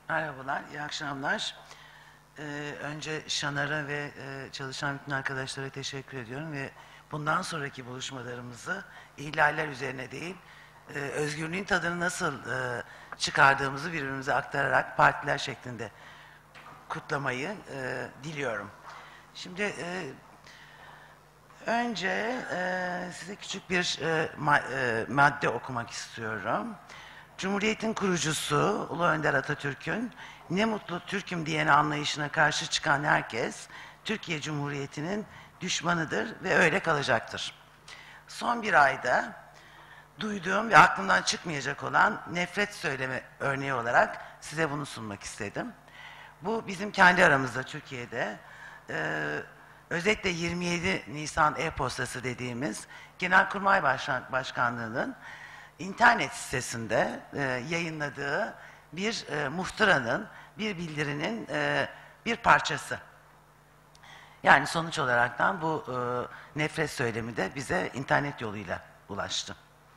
Merhabalar, iyi akşamlar. Önce Şanar'a ve çalışan bütün arkadaşlara teşekkür ediyorum ve bundan sonraki buluşmalarımızı ihlaller üzerine değil, özgürlüğün tadını nasıl çıkardığımızı birbirimize aktararak partiler şeklinde kutlamayı diliyorum. Şimdi önce size küçük bir madde okumak istiyorum. Cumhuriyetin kurucusu Ulu Önder Atatürk'ün "Ne mutlu Türk'üm" diyen anlayışına karşı çıkan herkes Türkiye Cumhuriyeti'nin düşmanıdır ve öyle kalacaktır. Son bir ayda duyduğum ve aklımdan çıkmayacak olan nefret söylemi örneği olarak size bunu sunmak istedim. Bu bizim kendi aramızda Türkiye'de özellikle 27 Nisan e-postası dediğimiz Genelkurmay Başkanlığı'nın İnternet sitesinde yayınladığı bir muhtıranın, bir bildirinin bir parçası. Yani sonuç olaraktan bu nefret söylemi de bize internet yoluyla ulaştı.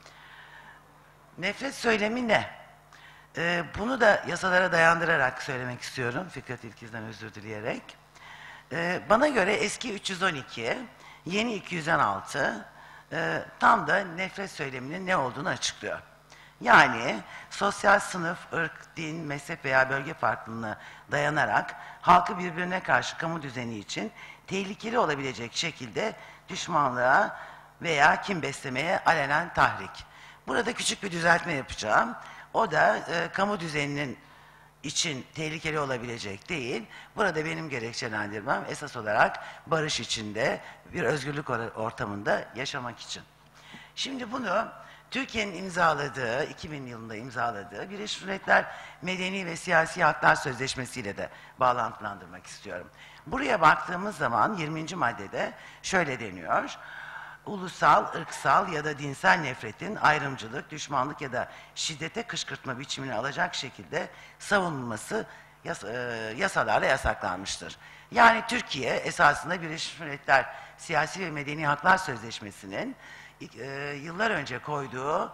Nefret söylemi ne? Bunu da yasalara dayandırarak söylemek istiyorum, Fikret İlkiz'den özür dileyerek. Bana göre eski 312, yeni 216, tam da nefret söyleminin ne olduğunu açıklıyor. Yani sosyal sınıf, ırk, din, mezhep veya bölge farklılığına dayanarak halkı birbirine karşı kamu düzeni için tehlikeli olabilecek şekilde düşmanlığa veya kin beslemeye alenen tahrik. Burada küçük bir düzeltme yapacağım. O da kamu düzeninin için tehlikeli olabilecek değil. Burada benim gerekçelendirmem esas olarak barış içinde, bir özgürlük ortamında yaşamak için. Şimdi bunu Türkiye'nin imzaladığı, 2000 yılında imzaladığı Birleşmiş Milletler Medeni ve Siyasi Haklar Sözleşmesi ile de bağlantılandırmak istiyorum. Buraya baktığımız zaman 20. maddede şöyle deniyor: ulusal, ırksal ya da dinsel nefretin ayrımcılık, düşmanlık ya da şiddete kışkırtma biçimini alacak şekilde savunulması yasalarla yasaklanmıştır. Yani Türkiye esasında Birleşmiş Milletler Siyasi ve Medeni Haklar Sözleşmesi'nin yıllar önce koyduğu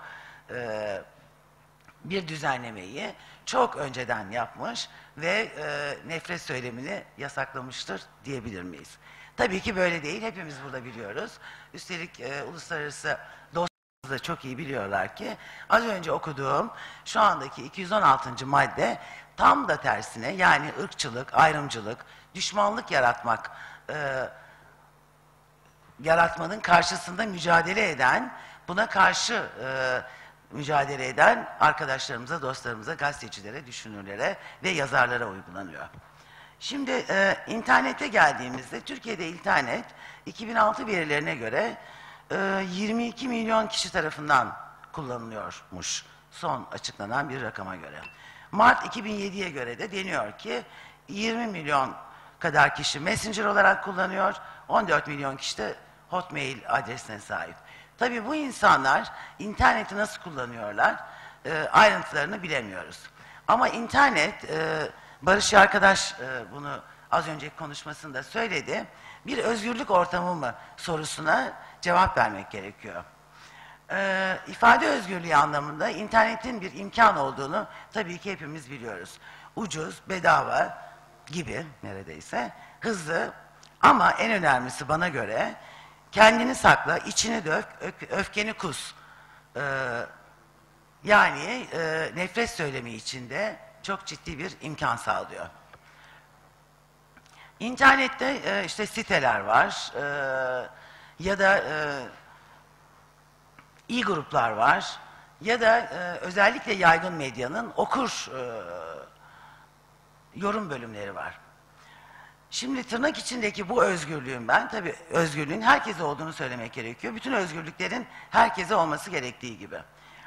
bir düzenlemeyi çok önceden yapmış ve nefret söylemini yasaklamıştır diyebilir miyiz? Tabii ki böyle değil. Hepimiz burada biliyoruz. Üstelik uluslararası dostlarımız da çok iyi biliyorlar ki az önce okuduğum şu andaki 216. madde tam da tersine, yani ırkçılık, ayrımcılık, düşmanlık yaratmanın karşısında mücadele eden, buna karşı mücadele eden arkadaşlarımıza, dostlarımıza, gazetecilere, düşünürlere ve yazarlara uygulanıyor. Şimdi internete geldiğimizde Türkiye'de internet 2006 verilerine göre 22 milyon kişi tarafından kullanılıyormuş son açıklanan bir rakama göre. Mart 2007'ye göre de deniyor ki 20 milyon kadar kişi Messenger olarak kullanıyor, 14 milyon kişi de Hotmail adresine sahip. Tabii bu insanlar interneti nasıl kullanıyorlar ayrıntılarını bilemiyoruz. Ama internet, Barış arkadaş bunu az önceki konuşmasında söyledi, bir özgürlük ortamı mı sorusuna cevap vermek gerekiyor. İfade özgürlüğü anlamında internetin bir imkan olduğunu tabii ki hepimiz biliyoruz. Ucuz, bedava gibi neredeyse, hızlı ama en önemlisi bana göre kendini sakla, içini dök, öfkeni kus. Yani nefret söylemi içinde çok ciddi bir imkan sağlıyor. İnternette işte siteler var ya da iyi gruplar var ya da özellikle yaygın medyanın yorum bölümleri var. Şimdi tırnak içindeki bu özgürlüğün, ben tabii özgürlüğün herkese olduğunu söylemek gerekiyor. Bütün özgürlüklerin herkese olması gerektiği gibi.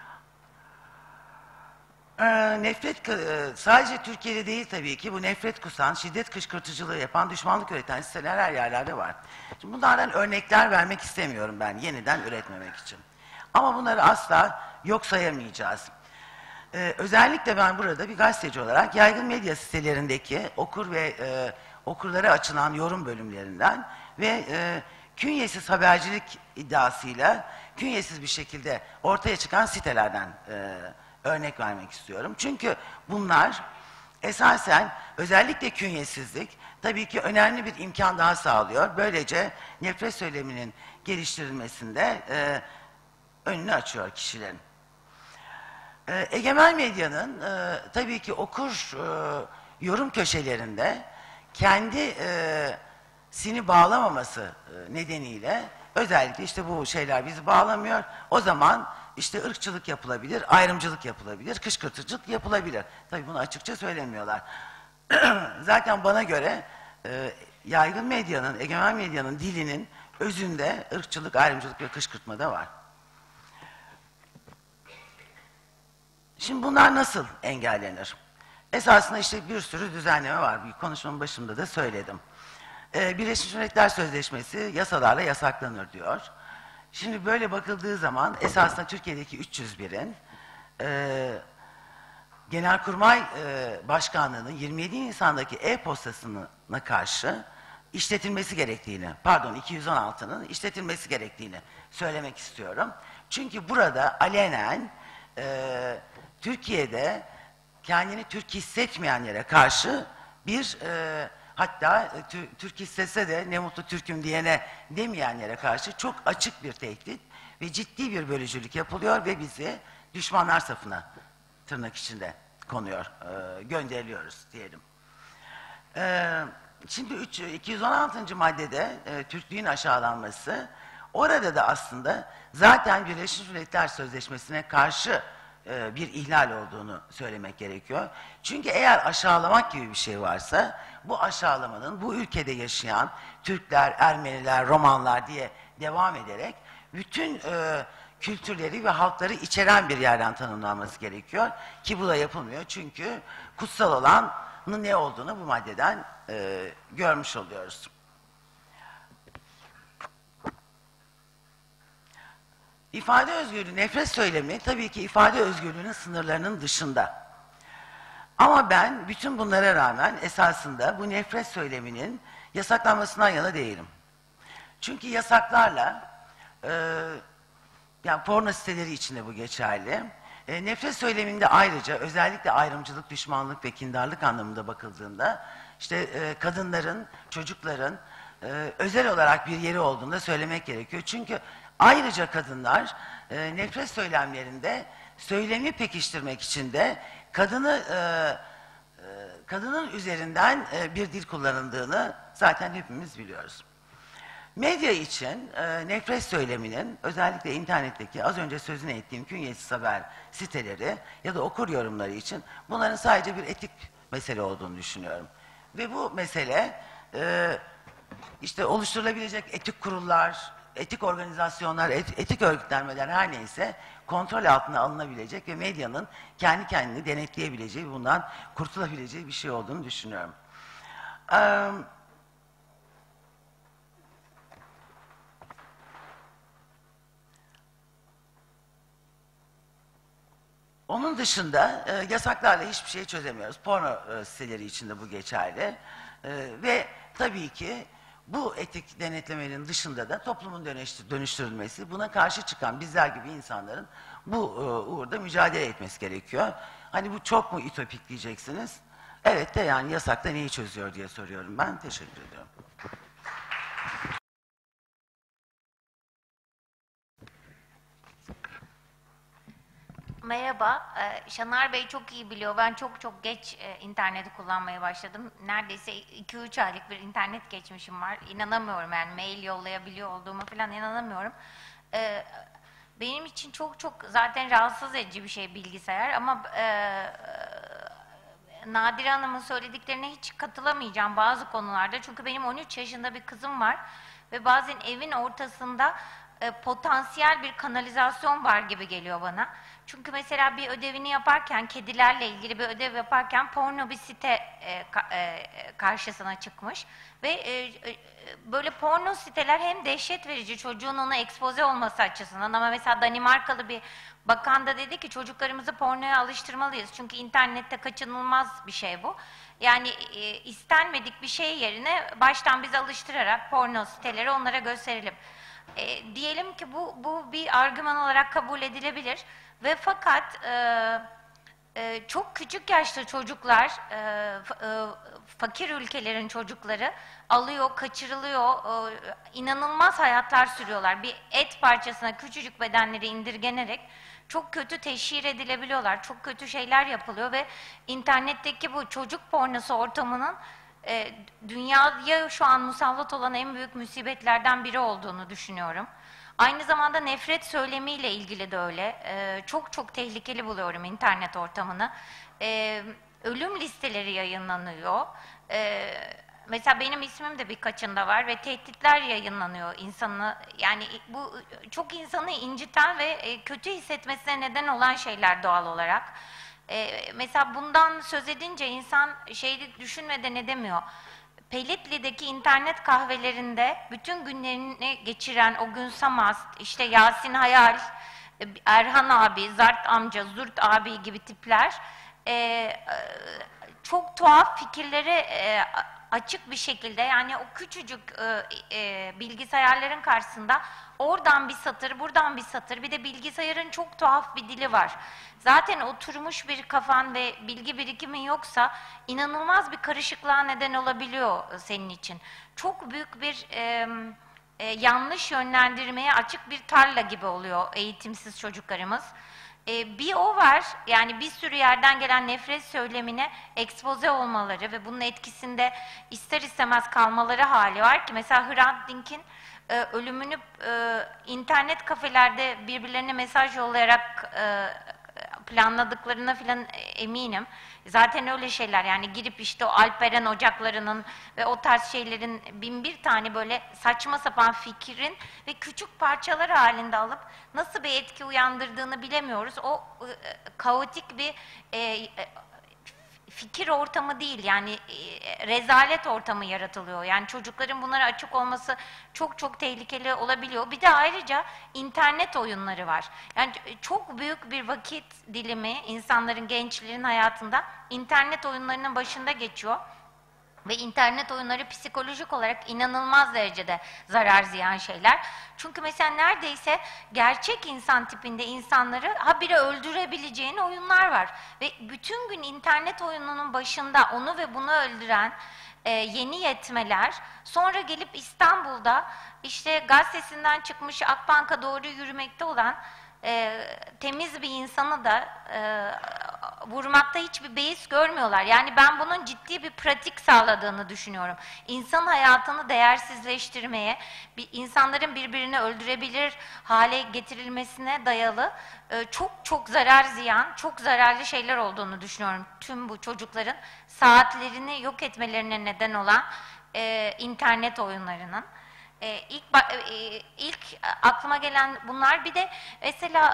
Sadece Türkiye'de değil tabii ki, bu nefret kusan, şiddet kışkırtıcılığı yapan, düşmanlık üreten siteler her yerlerde var. Şimdi bunlardan örnekler vermek istemiyorum ben, yeniden üretmemek için. Ama bunları asla yok sayamayacağız. Özellikle ben burada bir gazeteci olarak yaygın medya sitelerindeki okur ve okurlara açılan yorum bölümlerinden ve künyesiz habercilik iddiasıyla künyesiz bir şekilde ortaya çıkan sitelerden örnek vermek istiyorum. Çünkü bunlar esasen özellikle künyesizlik tabii ki önemli bir imkan daha sağlıyor. Böylece nefret söyleminin geliştirilmesinde önünü açıyor kişilerin. Egemen medyanın tabii ki okur yorum köşelerinde kendi sini bağlamaması nedeniyle özellikle işte bu şeyler bizi bağlamıyor. O zaman işte ırkçılık yapılabilir, ayrımcılık yapılabilir, kışkırtıcılık yapılabilir. Tabii bunu açıkça söylemiyorlar. Zaten bana göre yaygın medyanın, egemen medyanın dilinin özünde ırkçılık, ayrımcılık ve kışkırtma da var. Şimdi bunlar nasıl engellenir? Esasında işte bir sürü düzenleme var. Bir konuşmanın başında da söyledim. Birleşmiş Milletler Sözleşmesi yasalarla yasaklanır diyor. Şimdi böyle bakıldığı zaman esasında Türkiye'deki 301'in Genelkurmay Başkanlığı'nın 27 Nisan'daki e-postasına karşı işletilmesi gerektiğini, pardon 216'nın işletilmesi gerektiğini söylemek istiyorum. Çünkü burada alenen Türkiye'de kendini Türk hissetmeyenlere karşı bir hatta Türk hissetse de ne mutlu Türk'üm diyene demeyenlere karşı çok açık bir tehdit ve ciddi bir bölücülük yapılıyor ve bizi düşmanlar safına tırnak içinde konuyor, gönderiliyoruz diyelim. Şimdi 216. maddede Türklüğün aşağılanması, orada da aslında zaten Birleşmiş Milletler Sözleşmesi'ne karşı bir ihlal olduğunu söylemek gerekiyor. Çünkü eğer aşağılamak gibi bir şey varsa, bu aşağılamanın bu ülkede yaşayan Türkler, Ermeniler, Romanlar diye devam ederek bütün kültürleri ve halkları içeren bir yerden tanımlanması gerekiyor. Ki bu da yapılmıyor çünkü kutsal olanın ne olduğunu bu maddeden görmüş oluyoruz. İfade özgürlüğü, nefret söylemi tabii ki ifade özgürlüğünün sınırlarının dışında. Ama ben bütün bunlara rağmen esasında bu nefret söyleminin yasaklanmasından yana değilim. Çünkü yasaklarla, yani porno siteleri içinde bu geçerli. Nefret söyleminde ayrıca özellikle ayrımcılık, düşmanlık ve kindarlık anlamında bakıldığında işte kadınların, çocukların özel olarak bir yeri olduğunu da söylemek gerekiyor. Çünkü ayrıca kadınlar nefret söylemlerinde söylemi pekiştirmek için de kadının üzerinden bir dil kullanıldığını zaten hepimiz biliyoruz. Medya için nefret söyleminin özellikle internetteki az önce sözünü ettiğim künyesiz haber siteleri ya da okur yorumları için bunların sadece bir etik mesele olduğunu düşünüyorum. Ve bu mesele işte oluşturulabilecek etik kurullar, etik organizasyonlar, etik örgütlenmeler her neyse kontrol altına alınabilecek ve medyanın kendi kendini denetleyebileceği, bundan kurtulabileceği bir şey olduğunu düşünüyorum. Onun dışında yasaklarla hiçbir şey çözemiyoruz. Porno siteleri içinde bu geçerli. Ve tabii ki bu etik denetlemenin dışında da toplumun dönüştürülmesi, buna karşı çıkan bizler gibi insanların bu uğurda mücadele etmesi gerekiyor. Hani bu çok mu ütopik diyeceksiniz? Evet de yani yasakta neyi çözüyor diye soruyorum ben. Teşekkür ediyorum. Merhaba, Şanar Bey çok iyi biliyor. Ben çok geç interneti kullanmaya başladım. Neredeyse 2-3 aylık bir internet geçmişim var. İnanamıyorum yani mail yollayabiliyor olduğuma falan inanamıyorum. Benim için çok zaten rahatsız edici bir şey bilgisayar ama Nadire Hanım'ın söylediklerine hiç katılamayacağım bazı konularda. Çünkü benim 13 yaşında bir kızım var ve bazen evin ortasında potansiyel bir kanalizasyon var gibi geliyor bana. Çünkü mesela bir ödevini yaparken, kedilerle ilgili bir ödev yaparken porno bir site karşısına çıkmış. Ve böyle porno siteler hem dehşet verici çocuğun ona ekspoze olması açısından ama mesela Danimarkalı bir bakan da dedi ki çocuklarımızı pornoya alıştırmalıyız. Çünkü internette kaçınılmaz bir şey bu. Yani istenmedik bir şey yerine baştan biz alıştırarak porno siteleri onlara gösterelim. Diyelim ki bu bir argüman olarak kabul edilebilir ve fakat Çok küçük yaşta çocuklar, fakir ülkelerin çocukları alıyor, kaçırılıyor, inanılmaz hayatlar sürüyorlar. Bir et parçasına küçücük bedenleri indirgenerek çok kötü teşhir edilebiliyorlar, çok kötü şeyler yapılıyor ve internetteki bu çocuk pornosu ortamının dünyaya şu an musallat olan en büyük musibetlerden biri olduğunu düşünüyorum. Aynı zamanda nefret söylemiyle ilgili de öyle. Çok çok tehlikeli buluyorum internet ortamını. Ölüm listeleri yayınlanıyor. Mesela benim ismim de birkaçında var ve tehditler yayınlanıyor insanı. Yani bu çok insanı inciten ve kötü hissetmesine neden olan şeyler doğal olarak. Mesela bundan söz edince insan şeyi düşünmeden edemiyor. Pelitli'deki internet kahvelerinde bütün günlerini geçiren o Gün Samast, işte Yasin Hayal, Erhan abi, Zart amca, Zurt abi gibi tipler çok tuhaf fikirleri açık bir şekilde, yani o küçücük bilgisayarların karşısında oradan bir satır, buradan bir satır, bir de bilgisayarın çok tuhaf bir dili var. Zaten oturmuş bir kafan ve bilgi birikimin yoksa inanılmaz bir karışıklığa neden olabiliyor senin için. Çok büyük bir yanlış yönlendirmeye açık bir tarla gibi oluyor eğitimsiz çocuklarımız. Bir o var, yani bir sürü yerden gelen nefret söylemine ekspoze olmaları ve bunun etkisinde ister istemez kalmaları hali var ki mesela Hrant Dink'in ölümünü internet kafelerde birbirlerine mesaj yollayarak planladıklarına filan eminim. Zaten öyle şeyler, yani girip işte o Alperen ocaklarının ve o tarz şeylerin bin bir tane böyle saçma sapan fikrin ve küçük parçalar halinde alıp nasıl bir etki uyandırdığını bilemiyoruz. O kaotik bir fikir ortamı değil, yani rezalet ortamı yaratılıyor. Yani çocukların bunlara açık olması çok çok tehlikeli olabiliyor. Bir de ayrıca internet oyunları var. Yani çok büyük bir vakit dilimi insanların, gençlerin hayatında internet oyunlarının başında geçiyor. Ve internet oyunları psikolojik olarak inanılmaz derecede zarar ziyan şeyler. Çünkü mesela neredeyse gerçek insan tipinde insanları habire öldürebileceğin oyunlar var. Ve bütün gün internet oyununun başında onu ve bunu öldüren yeni yetmeler, sonra gelip İstanbul'da işte gazetesinden çıkmış Akbank'a doğru yürümekte olan temiz bir insanı da vurmakta hiçbir beis görmüyorlar. Yani ben bunun ciddi bir pratik sağladığını düşünüyorum. İnsan hayatını değersizleştirmeye, insanların birbirini öldürebilir hale getirilmesine dayalı çok çok zarar ziyan, çok zararlı şeyler olduğunu düşünüyorum. Tüm bu çocukların saatlerini yok etmelerine neden olan internet oyunlarının. İlk aklıma gelen bunlar. Bir de mesela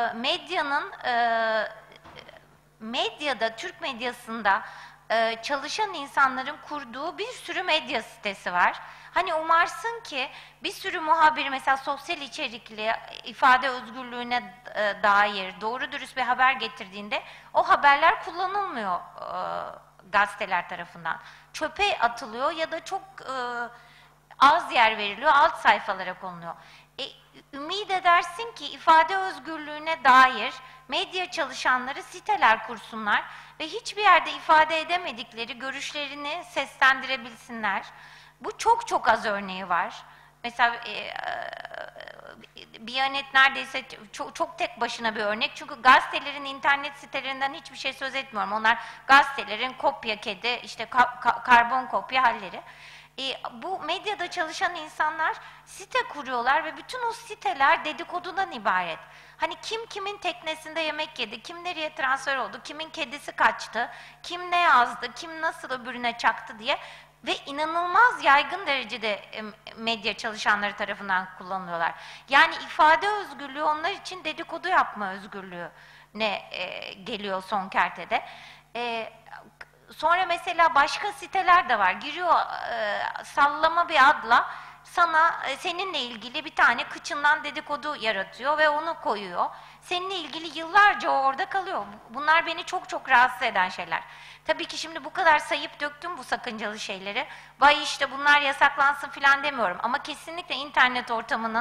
medyada, Türk medyasında çalışan insanların kurduğu bir sürü medya sitesi var. Hani umarsın ki bir sürü muhabir mesela sosyal içerikli, ifade özgürlüğüne dair doğru dürüst bir haber getirdiğinde o haberler kullanılmıyor gazeteler tarafından. Çöpe atılıyor ya da çok az yer veriliyor, alt sayfalara konuluyor. Ümit edersin ki ifade özgürlüğüne dair medya çalışanları siteler kursunlar ve hiçbir yerde ifade edemedikleri görüşlerini seslendirebilsinler. Bu çok çok az örneği var. Mesela Biyanet neredeyse çok tek başına bir örnek. Çünkü gazetelerin internet sitelerinden hiçbir şey söz etmiyorum. Onlar gazetelerin kopya kedi, işte karbon kopya halleri. Bu medyada çalışan insanlar site kuruyorlar ve bütün o siteler dedikodudan ibaret. Hani kim kimin teknesinde yemek yedi, kim nereye transfer oldu, kimin kedisi kaçtı, kim ne yazdı, kim nasıl öbürüne çaktı diye ve inanılmaz yaygın derecede medya çalışanları tarafından kullanılıyorlar. Yani ifade özgürlüğü onlar için dedikodu yapma özgürlüğü ne geliyor son kertede. Sonra mesela başka siteler de var. Giriyor sallama bir adla sana seninle ilgili bir tane kıçından dedikodu yaratıyor ve onu koyuyor. Seninle ilgili yıllarca o orada kalıyor. Bunlar beni çok çok rahatsız eden şeyler. Tabii ki şimdi bu kadar sayıp döktüm bu sakıncalı şeyleri. Vay işte bunlar yasaklansın falan demiyorum. Ama kesinlikle internet ortamının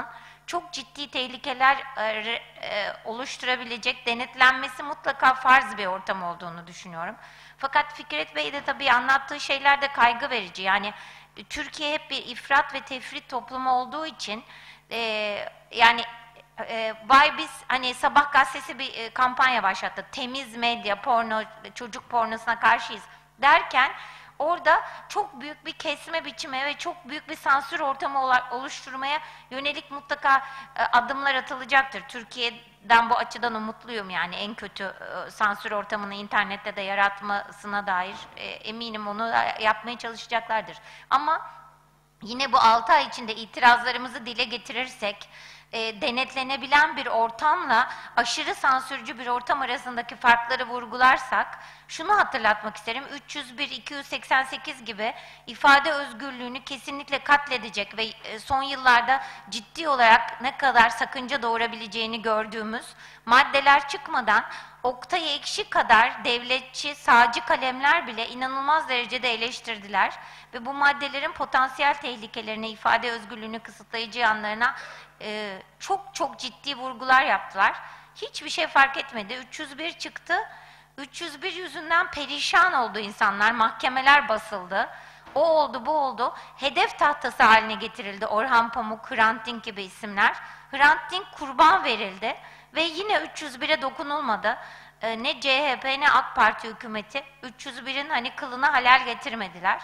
çok ciddi tehlikeler oluşturabilecek, denetlenmesi mutlaka farz bir ortam olduğunu düşünüyorum. Fakat Fikret Bey de tabii anlattığı şeyler de kaygı verici. Yani Türkiye hep bir ifrat ve tefrit toplumu olduğu için yani vay biz hani Sabah gazetesi bir kampanya başlattı. Temiz medya, porno, çocuk pornosuna karşıyız derken orada çok büyük bir kesme biçimi ve çok büyük bir sansür ortamı oluşturmaya yönelik mutlaka adımlar atılacaktır. Türkiye'den bu açıdan umutluyum, yani en kötü sansür ortamını internette de yaratmasına dair eminim onu da yapmaya çalışacaklardır. Ama yine bu 6 ay içinde itirazlarımızı dile getirirsek, denetlenebilen bir ortamla aşırı sansürcü bir ortam arasındaki farkları vurgularsak, şunu hatırlatmak isterim: 301, 288 gibi ifade özgürlüğünü kesinlikle katledecek ve son yıllarda ciddi olarak ne kadar sakınca doğurabileceğini gördüğümüz maddeler çıkmadan Oktay Ekşi kadar devletçi, sağcı kalemler bile inanılmaz derecede eleştirdiler ve bu maddelerin potansiyel tehlikelerine, ifade özgürlüğünü kısıtlayıcı yanlarına çok çok ciddi vurgular yaptılar. Hiçbir şey fark etmedi. 301 çıktı. 301 yüzünden perişan oldu insanlar. Mahkemeler basıldı. O oldu, bu oldu. Hedef tahtası haline getirildi Orhan Pamuk, Hrant Dink gibi isimler. Hrant Dink kurban verildi ve yine 301'e dokunulmadı. Ne CHP ne AK Parti hükümeti 301'in hani kılına halal getirmediler.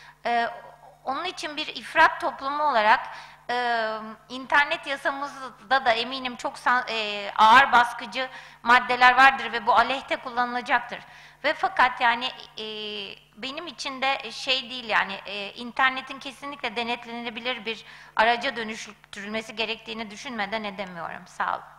Onun için bir ifrat toplumu olarak internet yasamızda da eminim çok ağır baskıcı maddeler vardır ve bu aleyhte kullanılacaktır. Ve fakat yani benim için de şey değil, yani internetin kesinlikle denetlenebilir bir araca dönüştürülmesi gerektiğini düşünmeden edemiyorum. Sağ olun.